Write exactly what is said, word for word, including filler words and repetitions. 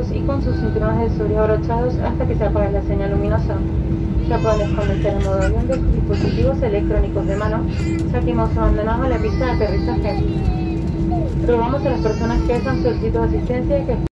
abrochados y con sus cinturones de seguridad abrochados hasta que se apague la señal luminosa. Ya pueden desconectar el modo avión de sus dispositivos electrónicos de mano, ya que hemos abandonado la pista de aterrizaje. Rogamos a las personas que hayan solicitado asistencia y que